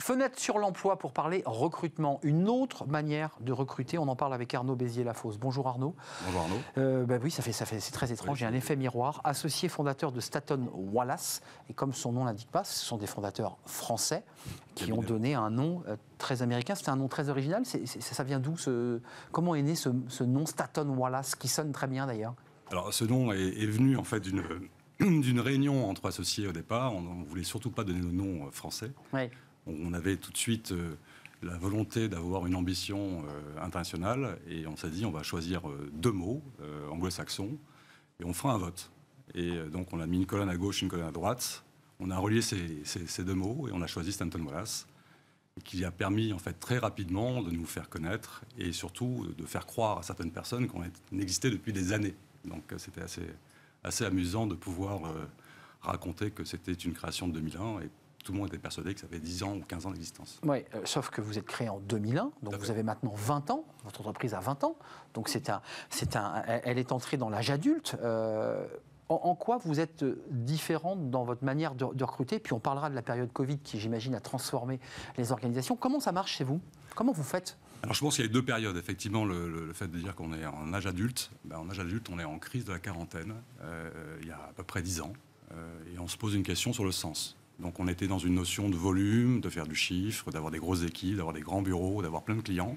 Fenêtre sur l'emploi pour parler recrutement. Une autre manière de recruter. On en parle avec Arnaud Béziers-Lafosse. Bonjour Arnaud. Bonjour Arnaud. Oui, c'est très étrange. Il y a un effet miroir. Associé fondateur de Staton Wallace. Et comme son nom l'indique pas, ce sont des fondateurs français qui ont donné un nom très américain. C'est un nom très original. Ça vient d'où Comment est né ce nom Staton Wallace, qui sonne très bien d'ailleurs? Alors ce nom est venu en fait d'une réunion entre associés au départ. On ne voulait surtout pas donner de nom français. Oui. On avait tout de suite la volonté d'avoir une ambition internationale et on s'est dit on va choisir deux mots anglo-saxons et on fera un vote. Et donc on a mis une colonne à gauche, une colonne à droite. On a relié ces deux mots et on a choisi Staton Wallace, qui a permis en fait très rapidement de nous faire connaître et surtout de faire croire à certaines personnes qu'on existait depuis des années. Donc c'était assez amusant de pouvoir raconter que c'était une création de 2001 et tout le monde était persuadé que ça fait 10 ans ou 15 ans d'existence. Oui, sauf que vous êtes créé en 2001, donc vous avez maintenant 20 ans, votre entreprise a 20 ans, donc elle est entrée dans l'âge adulte. En quoi vous êtes différente dans votre manière de recruter? Puis on parlera de la période Covid qui, j'imagine, a transformé les organisations. Comment ça marche chez vous? Comment vous faites? Alors je pense qu'il y a deux périodes. Effectivement, le fait de dire qu'on est en âge adulte, en âge adulte, on est en crise de la quarantaine, il y a à peu près 10 ans, et on se pose une question sur le sens. Donc on était dans une notion de volume, de faire du chiffre, d'avoir des grosses équipes, d'avoir des grands bureaux, d'avoir plein de clients.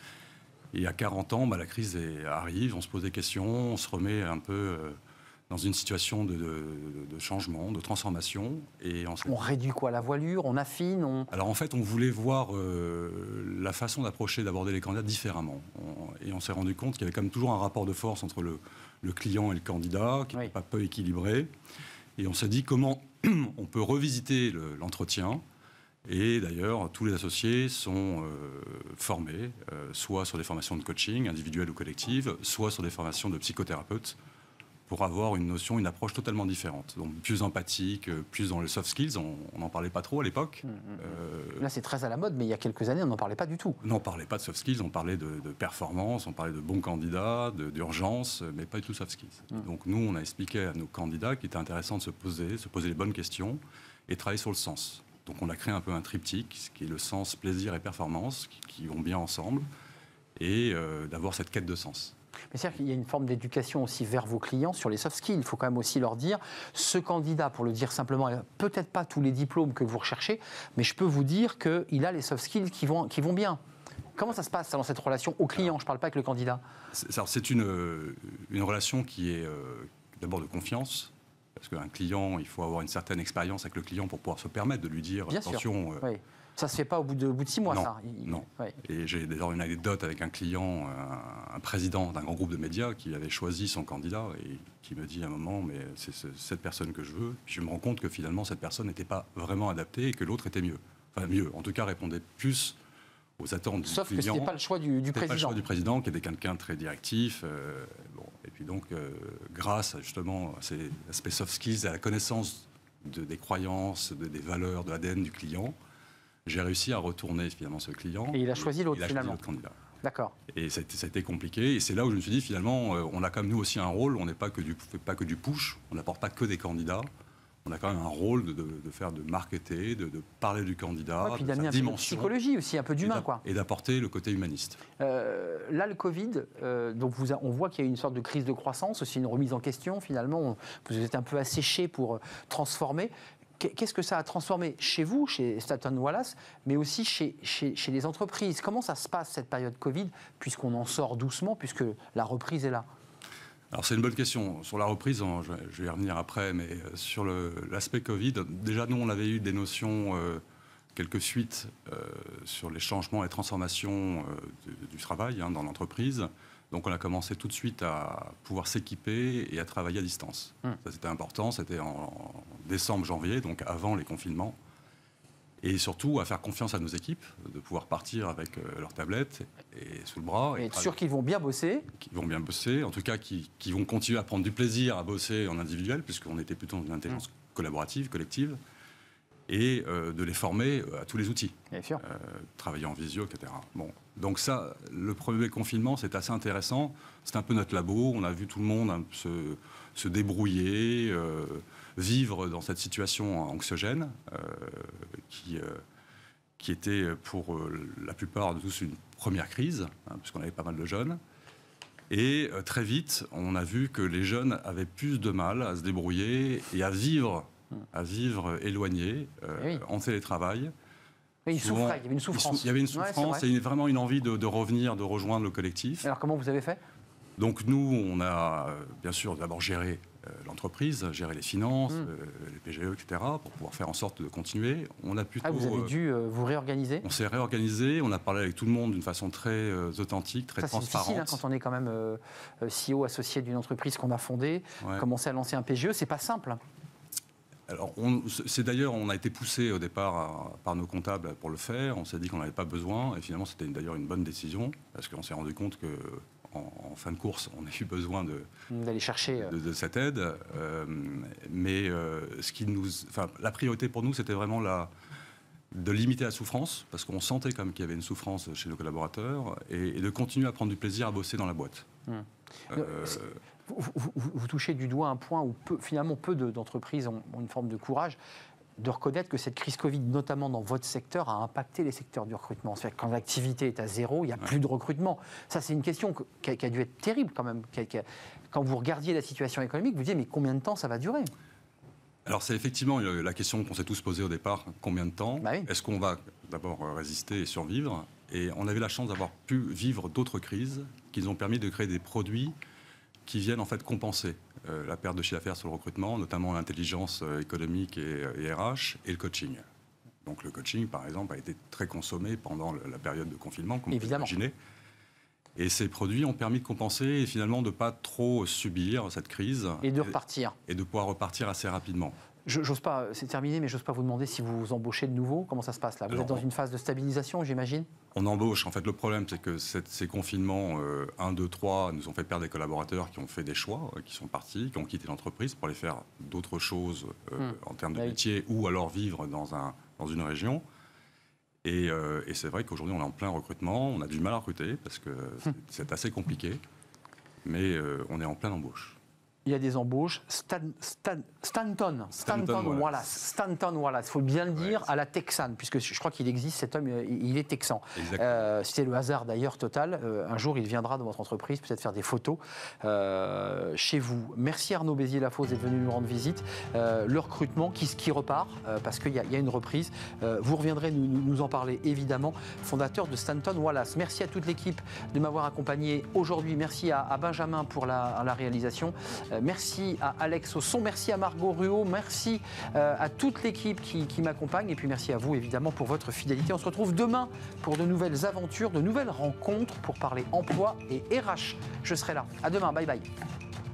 Et à 40 ans, la crise arrive, on se pose des questions, on se remet un peu dans une situation de changement, de transformation. Et on réduit quoi? La voilure? On affine? Alors en fait, on voulait voir la façon d'approcher, d'aborder les candidats différemment. Et on s'est rendu compte qu'il y avait quand même toujours un rapport de force entre le client et le candidat, qui n'était pas peu équilibré. Et on s'est dit comment on peut revisiter l'entretien. Et d'ailleurs, tous les associés sont formés, soit sur des formations de coaching, individuelles ou collectives, soit sur des formations de psychothérapeutes, pour avoir une approche totalement différente. Donc plus empathique, plus dans les soft skills. On n'en parlait pas trop à l'époque. Là, c'est très à la mode, mais il y a quelques années, on n'en parlait pas du tout. On n'en parlait pas de soft skills, on parlait de performance, on parlait de bons candidats, d'urgence, mais pas du tout soft skills. Donc nous, on a expliqué à nos candidats qu'il était intéressant de se poser les bonnes questions et travailler sur le sens. Donc on a créé un peu un triptyque, qui est le sens, plaisir et performance, qui vont bien ensemble, et d'avoir cette quête de sens. Mais c'est-à-dire qu'il y a une forme d'éducation aussi vers vos clients sur les soft skills. Il faut quand même aussi leur dire, ce candidat, pour le dire simplement, peut-être pas tous les diplômes que vous recherchez, mais je peux vous dire qu'il a les soft skills qui vont bien. Comment ça se passe dans cette relation au client? Je ne parle pas avec le candidat. C'est une relation qui est d'abord de confiance, parce qu'un client, il faut avoir une certaine expérience avec le client pour pouvoir se permettre de lui dire bien attention. Sûr. Oui. Ça ne se fait pas au bout de 6 mois, non, ça. Non. Oui. Et j'ai d'ailleurs une anecdote avec un client, un président d'un grand groupe de médias qui avait choisi son candidat et qui me dit à un moment, mais c'est cette personne que je veux. Puis je me rends compte que finalement, cette personne n'était pas vraiment adaptée et que l'autre était mieux. Enfin, mieux. En tout cas, répondait plus aux attentes du client. Sauf que ce n'était pas le choix du président. Pas le choix du président, qui était quelqu'un de très directif. Et puis donc, grâce justement à ces aspects soft skills, à la connaissance des croyances, des valeurs, de l'ADN du client, j'ai réussi à retourner finalement ce client. Et il a choisi l'autre finalement. Il a choisi l'autre candidat. D'accord. Et ça a été compliqué. Et c'est là où je me suis dit finalement, on a quand même nous aussi un rôle. On n'est pas que du push. On n'apporte pas que des candidats. On a quand même un rôle de faire de marketer, de parler du candidat, puis de d'amener sa un peu de dimension. Psychologie aussi, un peu d'humain, quoi. Et d'apporter le côté humaniste. Là, le Covid, donc on voit qu'il y a une sorte de crise de croissance, aussi une remise en question finalement. Vous êtes un peu asséché pour transformer. Qu'est-ce que ça a transformé chez vous, chez Staton Wallace, mais aussi chez les entreprises? Comment ça se passe cette période Covid, puisqu'on en sort doucement, puisque la reprise est là? Alors c'est une bonne question. Sur la reprise, je vais y revenir après, mais sur l'aspect Covid, déjà nous on avait eu des notions, quelques fuites sur les changements et transformations du travail dans l'entreprise. Donc on a commencé tout de suite à pouvoir s'équiper et à travailler à distance. Ça c'était important, c'était en décembre, janvier, donc avant les confinements. Et surtout à faire confiance à nos équipes, de pouvoir partir avec leurs tablettes et sous le bras. Et être sûr qu'ils vont bien bosser. Qu'ils vont bien bosser, en tout cas qui vont continuer à prendre du plaisir à bosser en individuel, puisqu'on était plutôt dans une intelligence collaborative, collective, et de les former à tous les outils. Bien sûr. Travailler en visio, etc. Bon. Donc ça, le premier confinement, c'est assez intéressant. C'est un peu notre labo, on a vu tout le monde se débrouiller, vivre dans cette situation anxiogène qui était pour la plupart de tous une première crise, puisqu'on avait pas mal de jeunes. Et très vite, on a vu que les jeunes avaient plus de mal à se débrouiller et à vivre éloignés, en télétravail. Oui, il y avait une souffrance. Il y avait une souffrance et vraiment une envie de revenir, de rejoindre le collectif. Alors comment vous avez fait ? Donc nous, on a bien sûr d'abord géré l'entreprise, gérer les finances, les PGE, etc., pour pouvoir faire en sorte de continuer. On a plutôt, vous avez dû vous réorganiser ? On s'est réorganisé, on a parlé avec tout le monde d'une façon très authentique, très transparente. C'est difficile quand on est quand même CEO associé d'une entreprise qu'on a fondée, commencer à lancer un PGE, c'est pas simple. Alors, on a été poussé au départ par nos comptables pour le faire. On s'est dit qu'on n'avait pas besoin, et finalement c'était d'ailleurs une bonne décision, parce qu'on s'est rendu compte que en fin de course, on a eu besoin d'aller chercher de cette aide. Mais la priorité pour nous, c'était vraiment de limiter la souffrance, parce qu'on sentait comme qu'il y avait une souffrance chez nos collaborateurs, et de continuer à prendre du plaisir à bosser dans la boîte. Vous touchez du doigt un point où finalement peu d'entreprises ont une forme de courage de reconnaître que cette crise Covid, notamment dans votre secteur, a impacté les secteurs du recrutement. C'est-à-dire que quand l'activité est à zéro, il n'y a plus de recrutement. Ça, c'est une question qui a dû être terrible quand même. Quand vous regardiez la situation économique, vous vous disiez, mais combien de temps ça va durer ? Alors c'est effectivement la question qu'on s'est tous posée au départ, combien de temps ? Est-ce qu'on va d'abord résister et survivre ? Et on avait la chance d'avoir pu vivre d'autres crises qui nous ont permis de créer des produits qui viennent en fait compenser la perte de chiffre d'affaires sur le recrutement, notamment l'intelligence économique et RH, et le coaching. Donc le coaching, par exemple, a été très consommé pendant la période de confinement, comme vous pouvez l'imaginer. Et ces produits ont permis de compenser et finalement de ne pas trop subir cette crise. Et de repartir. Et de pouvoir repartir assez rapidement. J'ose pas, c'est terminé, mais j'ose pas vous demander si vous embauchez de nouveau. Comment ça se passe là ? Vous êtes dans une phase de stabilisation, j'imagine ? On embauche. En fait, le problème, c'est que ces confinements 1, 2, 3 nous ont fait perdre des collaborateurs qui ont fait des choix, qui sont partis, qui ont quitté l'entreprise pour aller faire d'autres choses en termes de métier ou alors vivre dans une région. Et c'est vrai qu'aujourd'hui, on est en plein recrutement. On a du mal à recruter parce que c'est assez compliqué. Mais on est en pleine embauche. Il y a des embauches. Stanton Wallace, il faut bien le dire, à la Texane, puisque je crois qu'il existe, cet homme, il est texan. C'était le hasard d'ailleurs total. Un jour, il viendra dans votre entreprise, peut-être faire des photos chez vous. Merci Arnaud Béziers-Lafosse d'être venu nous rendre visite. Le recrutement qui repart, parce qu'il y a une reprise. Vous reviendrez nous en parler, évidemment. Fondateur de Stanton Wallace. Merci à toute l'équipe de m'avoir accompagné aujourd'hui. Merci à Benjamin pour la réalisation. Merci à Alex au son, merci à Margot Ruot, merci à toute l'équipe qui m'accompagne et puis merci à vous évidemment pour votre fidélité. On se retrouve demain pour de nouvelles aventures, de nouvelles rencontres pour parler emploi et RH. Je serai là. À demain, bye bye.